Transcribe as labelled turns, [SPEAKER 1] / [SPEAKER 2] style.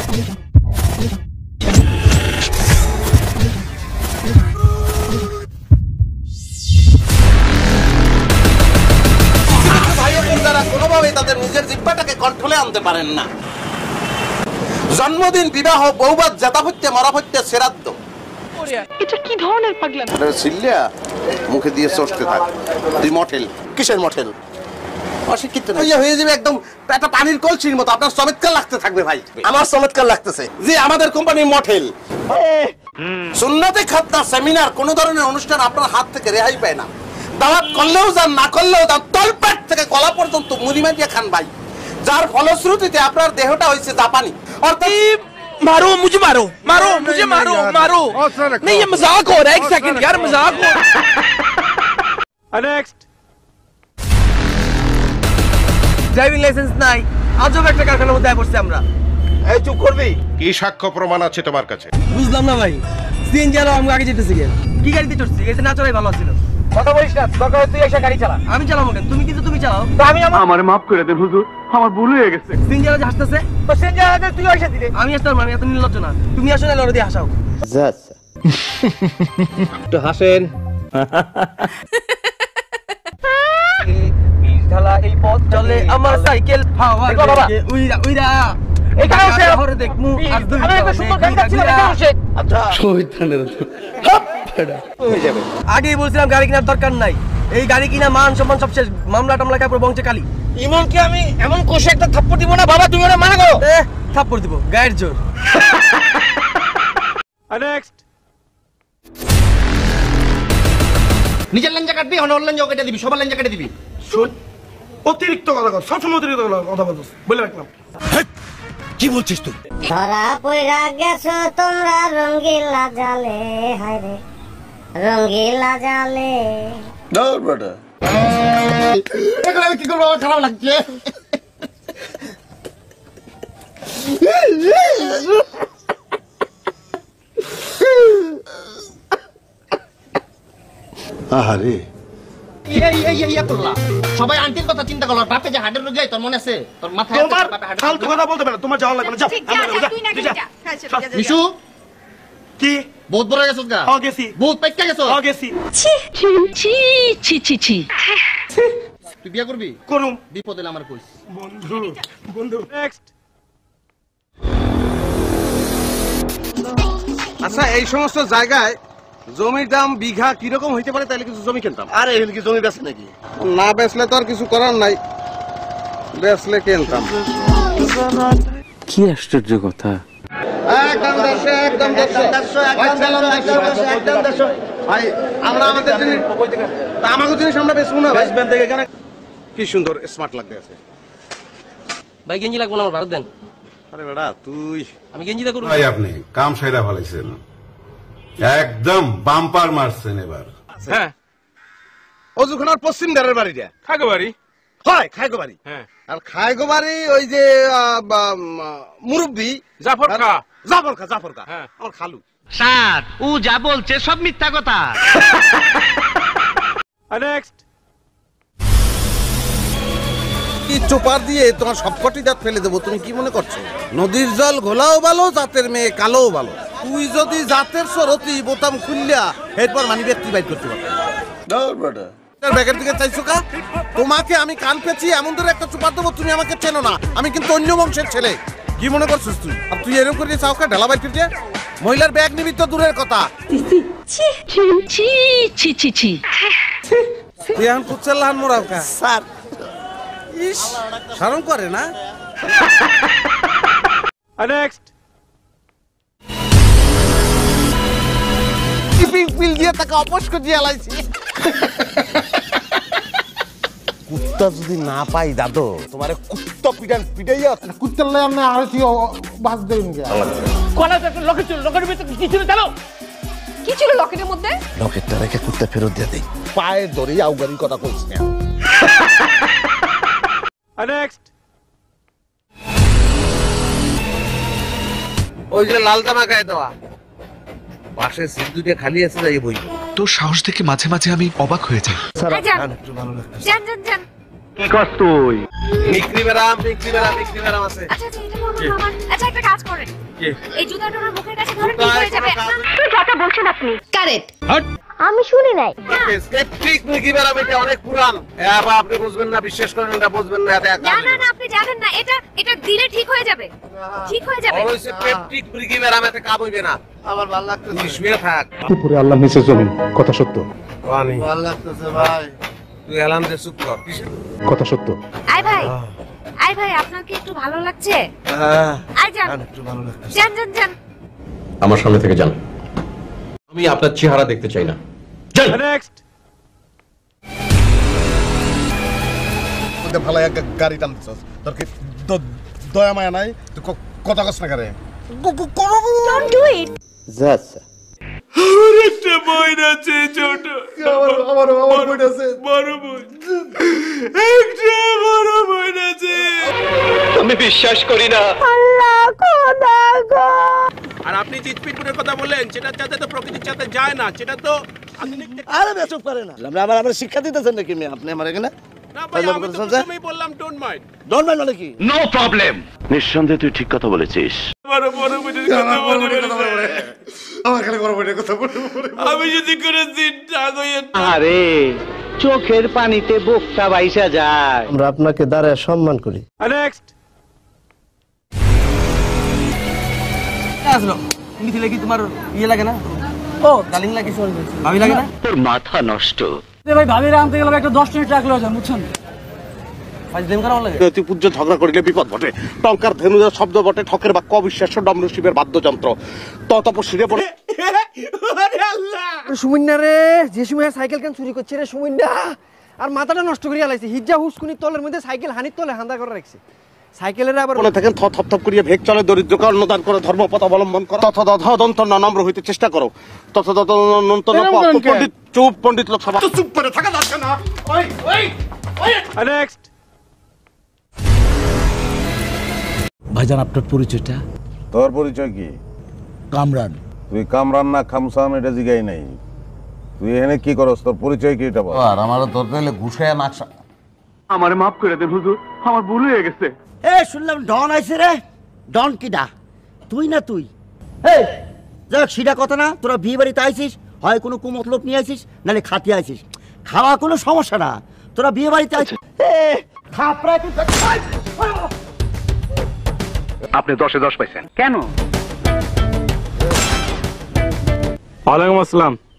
[SPEAKER 1] কোনোভাবেই তাদের নিজের জিহ্বাটাকে কন্ট্রোলে আনতে পারেন না। জন্মদিন, বিবাহ, বৌবাদ, জাতাপত্য, মরাপত্য, শ্রাদ্ধ,
[SPEAKER 2] এটা কি ধরনের পাগলামি?
[SPEAKER 1] সিল্লিয়া মুখে দিয়ে চষতে থাক। তুই মঠেল, কিসের মঠেল? অশিক্ষিত হয়ে যাবে একদম একটা পানির কলসির মতো। আপনার চমৎকার লাগতে থাকবে ভাই। আমার চমৎকার লাগতেছে যে আমাদের কোম্পানির মঠেল। সুন্নতে খাতনা সেমিনার কোন ধরনের অনুষ্ঠান আপনার হাত থেকে রেহাই পায় না। দাওয়াত করলেও যান, না করলেও যান, তলপেট থেকে গলা পর্যন্ত মুড়ি মাটিয়ে খান ভাই। যার ফলশ্রুতিতে আপনার দেহটা হয়েছে জাপানি। অর্থাৎ
[SPEAKER 3] मारो मुझे, मारो मारो मुझे, मारो मारो। नहीं ये मजाक हो रहा है, एक सेकंड यार, मजाक हो। नेक्स्ट।
[SPEAKER 4] ড্রাইভিং লাইসেন্স নাই, আজব একটা কারখানার মধ্যে পড়ছি আমরা।
[SPEAKER 1] এই চুপ করবি?
[SPEAKER 5] কি সাক্ষ্য প্রমাণ আছে তোমার কাছে?
[SPEAKER 4] বুঝলাম না ভাই, সিএনজি আলো আমি আগে যেতেছি। কি গাড়িতে চড়ছি? এতে না চলাই ভালো ছিল।
[SPEAKER 3] কথা বলিস না, দরকার তুই এসে গাড়ি চালা।
[SPEAKER 4] আমি চালাবো কেন? তুমি কিন্তু তুমি চালাও।
[SPEAKER 3] তো আমি আমারে maaf করে দেন হুজুর, আমার ভুল হয়ে গেছে।
[SPEAKER 4] সিএনজি আলো হাসতেছে,
[SPEAKER 3] তো সিএনজি আলো তুই এসে দিলে।
[SPEAKER 4] আমি আসতে মানে এত নির্লজ্জ না। তুমি আসো না লড়ে দিয়ে হাসাও।
[SPEAKER 1] আচ্ছা
[SPEAKER 4] একটু হাসেন।
[SPEAKER 3] ঢালা এই পথ
[SPEAKER 4] চলে আমার সাইকেল হাওয়া উইরা উইরা।
[SPEAKER 3] এখানে বসে
[SPEAKER 4] হরে দেখমু আজ দুই।
[SPEAKER 3] আমি একটা সুন্দর গান গাচ্ছি, এখানে বসে।
[SPEAKER 1] আচ্ছা শহীদানের হাপ ফেডা হয়ে যাবে।
[SPEAKER 4] আগেই বলছিলাম গাড়ি কেনার দরকার নাই। এই গাড়ি কিনা মান সম্মান সব শেষ। মামলা টামলা কাপড় বংশে কালি।
[SPEAKER 3] ইমন কি আমি এমন কোষে একটা থাপ্পড় দিব না বাবা, তুমি ওরে মানা করো।
[SPEAKER 4] থাপ্পড় দিব, গায়ের জোর।
[SPEAKER 3] নেক্সট।
[SPEAKER 4] নিজের লেঞ্জা কাটবি, অন্য লেঞ্জা কেটে দিবি, সবার লেঞ্জা কেটে দিবি।
[SPEAKER 3] শুন, অতিরিক্ত কথা কর, সবসময় অতিরিক্ত কথা বলছিস, বলে রাখলাম।
[SPEAKER 4] কি বলছিস তুই?
[SPEAKER 6] ধরা পয়রা গেছো তোমরা রঙ্গিলা জালে, হায় রে রঙ্গিলা জালে।
[SPEAKER 1] দৌড় বেটা।
[SPEAKER 4] এখন আমি কি করবো? আমার খারাপ লাগছে।
[SPEAKER 1] আহারে
[SPEAKER 4] সবাই আন্টির কথা চিন্তা করলো। বাপে যে হার্টের রোগ যায়, তোর মনে আছে? তোর মাথায়
[SPEAKER 3] তোমার ফালতু কথা বলতে পারো, তোমার যাওয়া লাগবে না। যাও
[SPEAKER 4] বিশু
[SPEAKER 3] কি
[SPEAKER 4] বহুত বড় গেছস গা?
[SPEAKER 3] হ্যাঁ গেছি।
[SPEAKER 4] বহুত পাইকা গেছস?
[SPEAKER 3] হ্যাঁ গেছি।
[SPEAKER 2] ছি ছি ছি ছি ছি।
[SPEAKER 4] তুই বিয়ে করবি?
[SPEAKER 3] করুম।
[SPEAKER 4] বিপদ এলে আমার কইস।
[SPEAKER 3] বন্ধু বন্ধু। নেক্সট।
[SPEAKER 1] আচ্ছা এই সমস্ত জায়গায় জমির দাম বিঘা কিরকম হইতে পারে? তাহলে কিছু জমি কিনতাম।
[SPEAKER 4] আরে এখানে কি জমি বেচে নাকি?
[SPEAKER 1] না বেচলে তো আর কিছু করার নাই, বেচলে কিনতাম।
[SPEAKER 7] কি আশ্চর্য কথা।
[SPEAKER 1] একদম 100 ভাই, আমরা আমাদের জিনিস আমাদের জিনিস আমরা বেচবো না ভাই। কি সুন্দর স্মার্ট লাগতে আছে
[SPEAKER 4] ভাই। গেঞ্জি লাগবো না, আমার ভারত দেন।
[SPEAKER 1] আরে বেটা তুই,
[SPEAKER 4] আমি গেঞ্জিটা করব
[SPEAKER 5] ভাই আপনি কাম সাইরা ফেলাইছেন, একদম বাম্পার মারছেন এবার।
[SPEAKER 3] হ্যাঁ,
[SPEAKER 1] অজুখানার পশ্চিম ধারের বাড়িটা
[SPEAKER 3] খাগো বাড়ি।
[SPEAKER 1] হয় খায়গো বাড়ি।
[SPEAKER 3] হ্যাঁ,
[SPEAKER 1] আর খায়গো বাড়ি ওই যে মুরব্বি
[SPEAKER 3] জাফর খা।
[SPEAKER 1] জাফর খা
[SPEAKER 3] হ্যাঁ,
[SPEAKER 1] আমার খালু।
[SPEAKER 4] স্যার ও যা বলছে সব মিথ্যা কথা।
[SPEAKER 3] নেক্সট।
[SPEAKER 1] কি চোপার দিয়ে তোমার সবকটি দাঁত ফেলে দেবো? তুমি কি মনে করছো নদীর জল ঘোলাও ভালো, জাতের মেয়ে কালোও ভালো? তুই যদি জাতের সরতি বোতাম খুললা এরপর মানি ব্যক্তি বাইর করতে পারবি। ব্যাগের দিকে চাইছো কা? তোমাকে আমি কান পেঁচি এমন ধরে একটা চোপার দেবো, তুমি আমাকে চেনো না। আমি কিন্তু অন্য বংশের ছেলে। কি মনে করছিস তুই? আর তুই এরকম করে চাওকা ঢালা বাইর করতে? মহিলার ব্যাগ নিবি তো দূরের কথা।
[SPEAKER 2] ছি ছি ছি ছি ছি।
[SPEAKER 1] তুই এখন কুচ্চাল্লাহান মোরাও কা? স্যার ইস শরম করে না?
[SPEAKER 3] নেক্সট।
[SPEAKER 1] পিল দিয়ে তাকে অপস্ক দিয়ে আলাইছি। কুত্তা যদি না পাই দাদু, তোমারে কুত্তা পিটাইয়া কুত্তার লাই আমরা আরতি বাস দেন গে।
[SPEAKER 3] কলাতে একটা লকেট ছিল, লকেটের ভিতরে কি ছিল জানো?
[SPEAKER 2] কি ছিল লকেটের মধ্যে?
[SPEAKER 1] লকেটটা রেখে কুত্তা ফেরত দিয়ে দেই। পায়ে ধরে আউগারি কথা কইছ না।
[SPEAKER 3] নেক্সট।
[SPEAKER 1] ওই যে লাল জামা গায়ে দেওয়া পাশে সিট দুটো খালি আছে, যাই বই।
[SPEAKER 8] তোর সাহস দেখে মাঝে মাঝে আমি অবাক হয়ে যাই।
[SPEAKER 2] যান যান যান।
[SPEAKER 8] কি কস তুই?
[SPEAKER 1] বিক্রি বেরাম আছে।
[SPEAKER 9] আচ্ছা আচ্ছা এটা আমার মামার। আচ্ছা একটা কাজ করেন, এই জুতাটা ওনার মুখের কাছে ধরে ঠিক হয়ে যাবে। কি কথা বলছেন আপনি? কারেক্ট। আমি শুনি নাই।
[SPEAKER 1] ঠিক বিক্রি বেরাম, এটা অনেক পুরান। আবার আপনি বুঝবেন না, বিশ্বাস করেন না, বুঝবেন না।
[SPEAKER 9] না না না আপনি জানেন না, এটা দিলে ঠিক হয়ে যাবে, ঠিক হয়ে যাবে।
[SPEAKER 1] অবশ্যই পেপটিক বিক্রি বেরাম, এতে কাজ হইবে না। আমার ভালো লাগতেছে, শুয়ে থাক।
[SPEAKER 10] উপরে আল্লাহ নিচে জমিন, কথা সত্য।
[SPEAKER 1] ভালো লাগতেছে ভাই, তুই এলাম দে, চুপ কর।
[SPEAKER 10] কথা সত্য।
[SPEAKER 9] আয় ভাই আপনার কি একটু ভালো লাগছে? আয় যান,
[SPEAKER 1] একটু ভালো লাগছে।
[SPEAKER 9] যান।
[SPEAKER 11] আমার সামনে থেকে যান, আমি আপনার চেহারা দেখতে চাই না।
[SPEAKER 3] নেক্সট।
[SPEAKER 1] ভালো একটা গাড়ি টানতেছস, তোর কি দয়া মায়া নাই? তুই কথা কস না করে।
[SPEAKER 9] Don't do it.
[SPEAKER 1] যাচ্ছে
[SPEAKER 3] আমার একটা বোন আছে ছোট।
[SPEAKER 1] আমার বই আছে,
[SPEAKER 3] বড় বোন। একটা বড় বোন আছে।
[SPEAKER 8] আমি বিশ্বাস করি না।
[SPEAKER 9] আল্লাহ খোদা গো।
[SPEAKER 3] আর আপনি চিটপিটপুরের কথা বললেন, সেটার সাথে তো প্রকৃতির সাথে যায় না, সেটা তো আধুনিক।
[SPEAKER 1] আরে বেচুপ করে না। আমরা শিক্ষা দিতেছেন নাকি আপনি আমার এখানে?
[SPEAKER 3] না ভাই, আমি তো প্রথমেই বললাম ডোন্ট মাইন্ড।
[SPEAKER 1] ডোন্ট মাইন্ড মানে কি?
[SPEAKER 8] No problem. নিঃসন্দেহে তুই ঠিক কথা বলেছিস।
[SPEAKER 3] বড় বোনের কথা বলে।
[SPEAKER 1] আমার খালি বড় বইটার কথা বলে।
[SPEAKER 3] আমি যদি করে দিন টাগ হয়ে।
[SPEAKER 8] আরে চোখের পানিতে বুকটা বাইসা যায়।
[SPEAKER 4] আমরা আপনাকে দাঁড়ায় সম্মান করি।
[SPEAKER 3] নেক্সট।
[SPEAKER 4] আসলো মিথিলে কি তোমার ইয়ে লাগে না? ও ডার্লিং লাগে, সরি ভাবি লাগে না?
[SPEAKER 8] তোর মাথা নষ্ট।
[SPEAKER 4] ভাই ভাবিরা আনতে গেলাম, একটা 10 মিনিট রাখলো যান, বুঝছেন? ফাইজ দেম করা লাগে।
[SPEAKER 1] তুই পূজ্য ঝগড়া করিলে বিপদ ঘটে। টঙ্কার ধেনুজার শব্দ বটে, ঠকের বাক্য অবিশ্বাস্য, ডমরু শিবের বাদ্যযন্ত্র। তপস্বীরে পড়ে।
[SPEAKER 3] আরে আল্লাহ।
[SPEAKER 4] সুমিন্না রে, যে সময় সাইকেল কেন চুরি করছে রে সুমিন্না, আর মাথাটা নষ্ট করিয়া লাইছে। হিজ্জা হুসকুনি তলের মধ্যে সাইকেল হানির তলে হান্দা করে রাখছে। সাইকেলের আবার
[SPEAKER 1] মনে থাকেন, থপ করিয়া ভেগ চলে, দরিদ্রকে অন্নদান করে, ধর্মপথ অবলম্বন করো, তথা নম্র হইতে চেষ্টা করো, তথা পণ্ডিত। চুপ, পণ্ডিত লোকসভা চুপ করে থাকা যাচ্ছে না।
[SPEAKER 3] নেক্সট।
[SPEAKER 10] ভাইজান আপনার পরিচয়টা?
[SPEAKER 5] তোর পরিচয় কি?
[SPEAKER 10] কামরান।
[SPEAKER 5] তুই কামরান না খামসান এটা জিগাই নাই। তুই এখানে কি করস? তোর পরিচয় কি এটা বল। আর আমারও তোর তাহলে ঘুষায় নাকশা।
[SPEAKER 8] আমারে মাফ করে দেন হুজুর, আমার ভুল হয়ে গেছে।
[SPEAKER 4] এ শুনলাম ডন আইছে রে। ডন কিডা? তুই না তুই? এই যাক সিধা কথা না, তোরা বিয়ে বাড়িতে আইছিস, হয় কোনো কুমতলব নিয়ে আইছিস, নালে খাতি আইছিস। খাওয়া কোনো সমস্যা না, তোরা বিয়ে বাড়িতে আইছিস। থাপড়া কি?
[SPEAKER 8] আপনি 10-এ 10 পাইছেন কেন?
[SPEAKER 3] ওয়ালাইকুম আসসালাম।